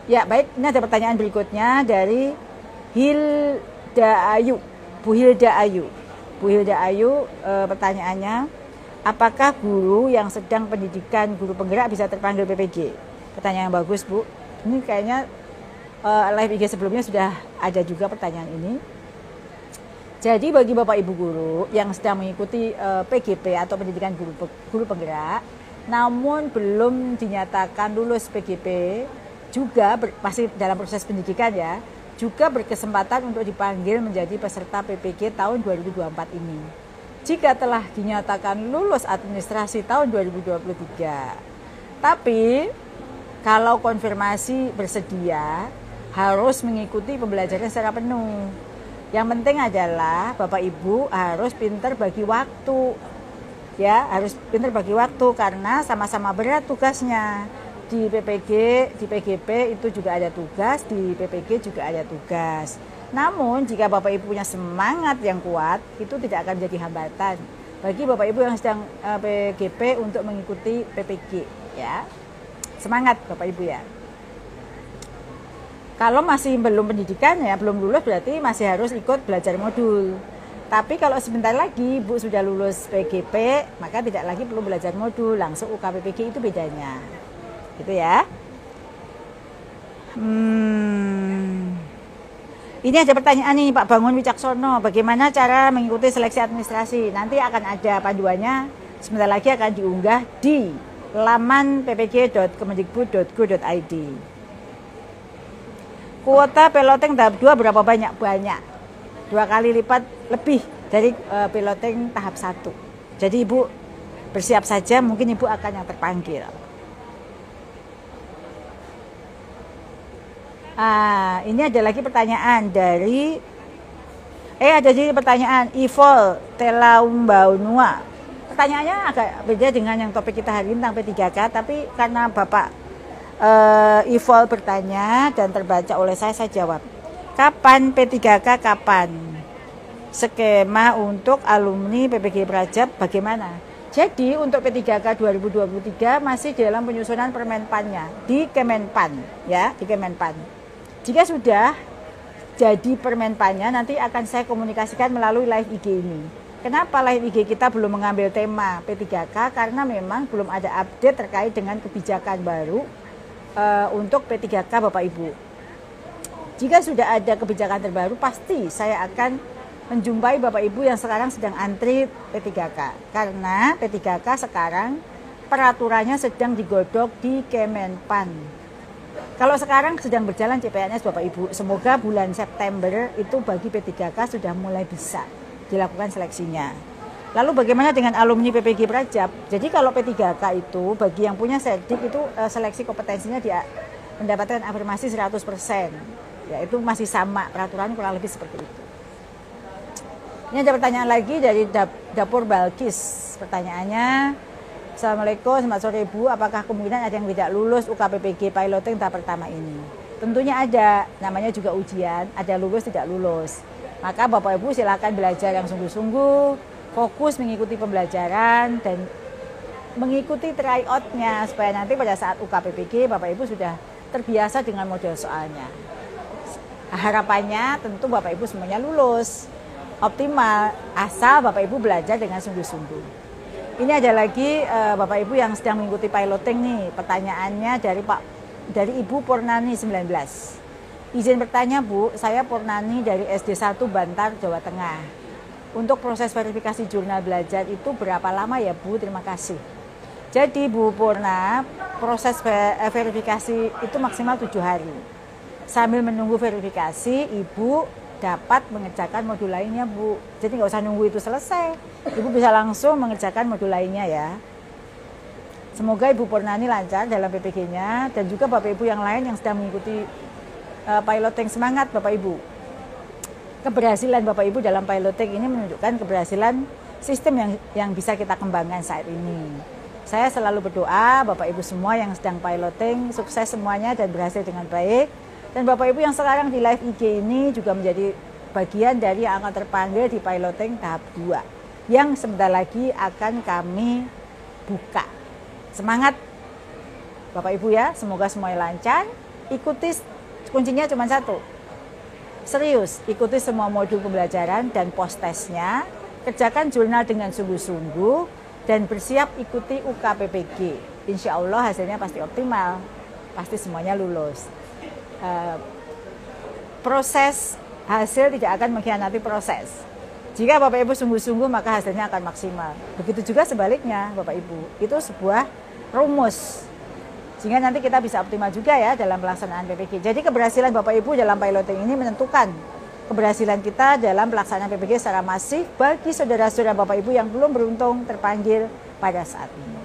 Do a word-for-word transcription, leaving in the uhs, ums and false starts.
Ya, baik. Ini ada pertanyaan berikutnya dari Hilda Ayu. Bu Hilda Ayu. Bu Hilda Ayu, e, pertanyaannya, apakah guru yang sedang pendidikan guru penggerak bisa terpanggil P P G? Pertanyaan yang bagus, Bu. Ini kayaknya e, live I G sebelumnya sudah ada juga pertanyaan ini. Jadi bagi Bapak Ibu guru yang sedang mengikuti e, P G P atau pendidikan guru, guru penggerak, namun belum dinyatakan lulus P G P, juga ber, masih dalam proses pendidikan ya, juga berkesempatan untuk dipanggil menjadi peserta P P G tahun dua ribu dua puluh empat ini. Jika telah dinyatakan lulus administrasi tahun dua ribu dua puluh tiga. Tapi kalau konfirmasi bersedia harus mengikuti pembelajaran secara penuh. Yang penting adalah Bapak Ibu harus pintar bagi waktu. Ya, harus pintar bagi waktu karena sama-sama berat tugasnya. Di P P G, di P G P itu juga ada tugas, di P P G juga ada tugas. Namun jika Bapak Ibu punya semangat yang kuat, itu tidak akan menjadi hambatan bagi Bapak Ibu yang sedang uh, P G P untuk mengikuti P P G, ya. Semangat Bapak Ibu ya. Kalau masih belum pendidikan ya, belum lulus berarti masih harus ikut belajar modul. Tapi kalau sebentar lagi Bu sudah lulus P G P, maka tidak lagi perlu belajar modul, langsung U K P P G, itu bedanya. Gitu ya. Hmm. Ini ada pertanyaan nih Pak Bangun Wicaksono, bagaimana cara mengikuti seleksi administrasi? Nanti akan ada panduannya, sebentar lagi akan diunggah di laman p p g dot kemendikbud dot go dot i d. Kuota peloteng tahap dua berapa banyak? Banyak. Dua kali lipat lebih dari uh, peloteng tahap satu. Jadi Ibu bersiap saja, mungkin Ibu akan yang terpanggil. Ah, ini ada lagi pertanyaan dari eh ada jadi pertanyaan Ivol Telaumbaunua. Pertanyaannya agak beda dengan yang topik kita hari ini tentang P tiga K, tapi karena Bapak uh, Ivol bertanya dan terbaca oleh saya, saya jawab. Kapan P tiga K, kapan? Skema untuk alumni P P G Prajab bagaimana? Jadi untuk P tiga K dua ribu dua puluh tiga masih dalam penyusunan Permenpannya di Kemenpan, ya, di Kemenpan. Jika sudah jadi Permenpannya, nanti akan saya komunikasikan melalui live I G ini. Kenapa live I G kita belum mengambil tema P tiga K? Karena memang belum ada update terkait dengan kebijakan baru uh, untuk P tiga K Bapak Ibu. Jika sudah ada kebijakan terbaru, pasti saya akan menjumpai Bapak Ibu yang sekarang sedang antri P tiga K. Karena P tiga K sekarang peraturannya sedang digodok di Kemenpan. Kalau sekarang sedang berjalan C P N S Bapak Ibu, semoga bulan September itu bagi P tiga K sudah mulai bisa dilakukan seleksinya. Lalu bagaimana dengan alumni P P G Prajab? Jadi kalau P tiga K itu bagi yang punya Serdik itu seleksi kompetensinya dia mendapatkan afirmasi seratus persen. Ya, itu masih sama, peraturan kurang lebih seperti itu. Ini ada pertanyaan lagi dari Dapur Balkis. Pertanyaannya, Assalamualaikum, selamat sore Bu, apakah kemungkinan ada yang tidak lulus U K P P G piloting tahap pertama ini? Tentunya ada, namanya juga ujian, ada lulus tidak lulus. Maka Bapak Ibu silakan belajar yang sungguh-sungguh, fokus mengikuti pembelajaran dan mengikuti tryout-nya supaya nanti pada saat U K P P G Bapak Ibu sudah terbiasa dengan model soalnya. Harapannya tentu Bapak Ibu semuanya lulus optimal, asal Bapak Ibu belajar dengan sungguh-sungguh. Ini ada lagi uh, Bapak Ibu yang sedang mengikuti piloting nih, pertanyaannya dari Pak dari Ibu Purnani sembilan belas. Izin bertanya Bu, saya Purnani dari S D satu Bantar, Jawa Tengah. Untuk proses verifikasi jurnal belajar itu berapa lama ya Bu? Terima kasih. Jadi Bu Purna, proses verifikasi itu maksimal tujuh hari. Sambil menunggu verifikasi, Ibu dapat mengerjakan modul lainnya Bu. Jadi nggak usah nunggu itu selesai. Ibu bisa langsung mengerjakan modul lainnya ya. Semoga Ibu Purnani lancar dalam P P G-nya dan juga Bapak Ibu yang lain yang sedang mengikuti uh, piloting, semangat Bapak Ibu. Keberhasilan Bapak Ibu dalam piloting ini menunjukkan keberhasilan sistem yang yang bisa kita kembangkan saat ini. Saya selalu berdoa Bapak Ibu semua yang sedang piloting sukses semuanya dan berhasil dengan baik. Dan Bapak Ibu yang sekarang di live I G ini juga menjadi bagian dari yang akan terpanggil di piloting tahap dua yang sebentar lagi akan kami buka. Semangat Bapak Ibu ya, semoga semuanya lancar ikuti, kuncinya cuma satu. Serius, ikuti semua modul pembelajaran dan post testnya, kerjakan jurnal dengan sungguh-sungguh, dan bersiap ikuti U K P P G. Insya Allah hasilnya pasti optimal, pasti semuanya lulus. Uh, proses hasil tidak akan mengkhianati proses. Jika Bapak Ibu sungguh-sungguh maka hasilnya akan maksimal. Begitu juga sebaliknya Bapak Ibu. Itu sebuah rumus. Sehingga nanti kita bisa optimal juga ya dalam pelaksanaan P P G. Jadi keberhasilan Bapak Ibu dalam piloting ini menentukan keberhasilan kita dalam pelaksanaan P P G secara masif bagi saudara-saudara Bapak Ibu yang belum beruntung terpanggil pada saat ini.